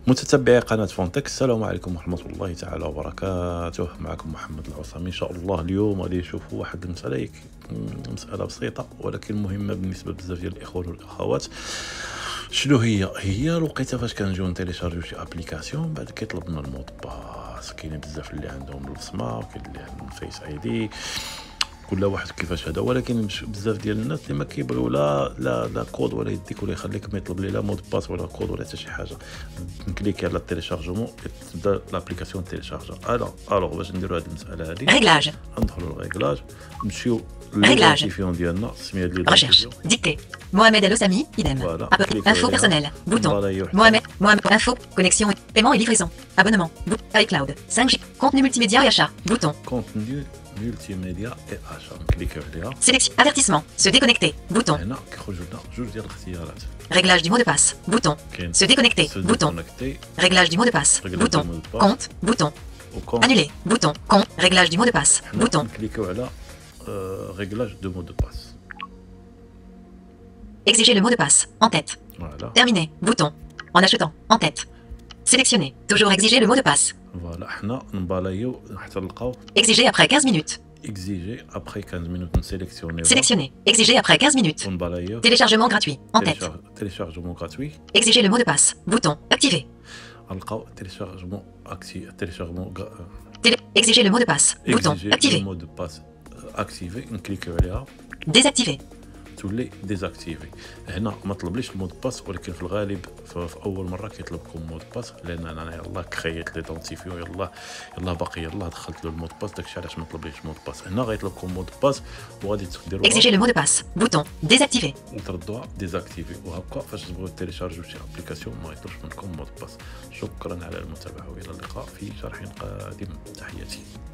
متتبعي قناة فونتك، السلام عليكم ورحمة الله تعالى وبركاته. معكم محمد العصامي. إن شاء الله اليوم غادي نشوفوا واحد المسألة مسألة بسيطة ولكن مهمة بالنسبة بزاف ديال الإخوان والأخوات. شنو هي الوقيته فاش كنجيو نتيليشارجيو شي ابليكاسيون بعد كيطلب لنا المود باس. كاينين بزاف اللي عندهم البصمة وكاين اللي عندهم فيس اي دي، كل واحد كيفاش هذا، ولكن بزاف ديال الناس اللي ما كيبغيو لا كود ولا يديك ولا يخليك ما يطلب لي لا مود باس ولا كود ولا حتى شي حاجه. نكليكي على التيليشارجمون تبدا لابليكاسيون تيليشارجا. الوغ باش نديروا هذه المساله هذه ريغلاج، ندخلوا للريغلاج، نمشيو ريغلاج للديفيون ديالنا، السميه ديال recherche, dictée, Mohamed El Ossami, idem, Voilà. info personnelle, bouton, Mohamed, info, connexion, paiement et livraison, abonnement, iCloud, 5G, contenu multimédia et achat, bouton, contenu multimédia et achat. نكليكيو عليها. sélection, avertissement, se déconnecter, bouton, هنا كيخرجوا لنا جوج ديال الاختيارات. réglage du mot de passe, bouton, كاين se déconnecter, bouton, réglage du mot de passe, Réglage bouton, du mot de passe. compte, bouton, وكون annuler, bouton, compte, réglage du mot de passe, حنا bouton, نكليكيو على ريغلاج دو مود دو باس. exiger le mot de passe, en tête, فوالا terminer, bouton, en achetant, en tête, sélectionner, toujours exiger le mot de passe, فوالا حنا نبالايو حتى نلقاو exiger après 15 minutes, اكزيجي ابخي 15 مينوت نسيليكسيونيو sélectionner, exiger après 15 minutes, ونبالايو téléchargement gratuit, en tête, تيليشارجمون غراتوي. exiger le mot de passe, bouton, activé, نلقاو تيليشارجمون تيليشارجمون exiger le mot de passe, bouton, activé, مود دو باس اكتيفي. نكليكيو عليها désactivé, تولي ديزاكتيفي. هنا ما طلبليش المود باس، ولكن في الغالب في اول مره كيطلبكم مود باس، لان انا يلاه كرييت ليدونتيفيو يلاه باقي يلاه دخلت له المود باس، داكشي علاش ما طلبليش مود باس. هنا غيطلبكم مود باس وغادي تديروها exiger le mot de passe, bouton, désactivé. وتردوها ديزاكتيفي، وهكا فاش تبغيو تيليشارجيو شي ابليكاسيون ما يطلبش منكم مود باس. شكرا على المتابعه والى اللقاء في شرح قادم. تحياتي.